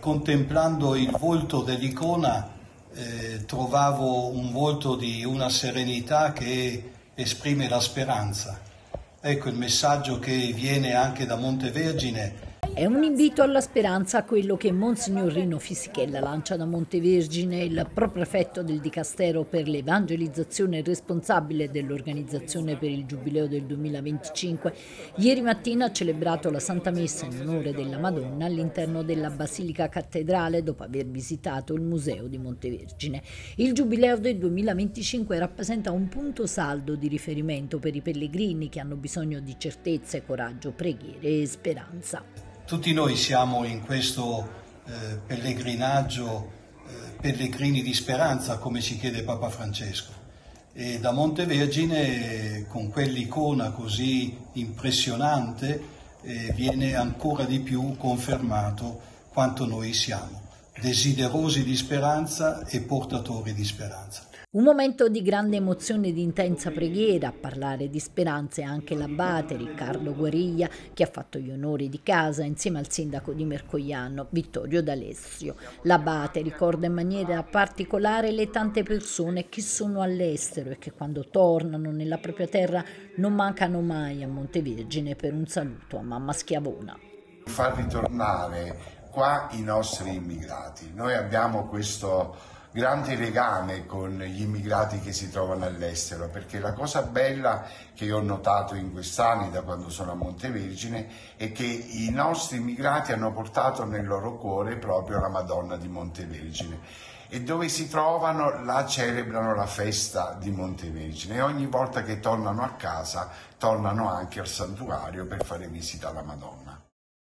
contemplando il volto dell'icona trovavo un volto di una serenità che esprime la speranza. Ecco il messaggio che viene anche da Montevergine. È un invito alla speranza quello che Monsignor Rino Fisichella lancia da Montevergine, il proprefetto del Dicastero per l'Evangelizzazione e responsabile dell'organizzazione per il Giubileo del 2025. Ieri mattina ha celebrato la Santa Messa in onore della Madonna all'interno della Basilica Cattedrale dopo aver visitato il Museo di Montevergine. Il Giubileo del 2025 rappresenta un punto saldo di riferimento per i pellegrini che hanno bisogno di certezze, coraggio, preghiere e speranza. Tutti noi siamo in questo pellegrinaggio, pellegrini di speranza, come ci chiede Papa Francesco. E da Montevergine, con quell'icona così impressionante, viene ancora di più confermato quanto noi siamo, desiderosi di speranza e portatori di speranza. Un momento di grande emozione e di intensa preghiera. A parlare di speranze anche l'abate Riccardo Guariglia, che ha fatto gli onori di casa insieme al sindaco di Mercogliano, Vittorio D'Alessio. L'abate ricorda in maniera particolare le tante persone che sono all'estero e che quando tornano nella propria terra non mancano mai a Montevergine per un saluto a mamma Schiavona. Far ritornare qua i nostri immigrati. Noi abbiamo questo grande legame con gli immigrati che si trovano all'estero, perché la cosa bella che io ho notato in questi anni da quando sono a Montevergine è che i nostri immigrati hanno portato nel loro cuore proprio la Madonna di Montevergine e dove si trovano là celebrano la festa di Montevergine e ogni volta che tornano a casa tornano anche al santuario per fare visita alla Madonna.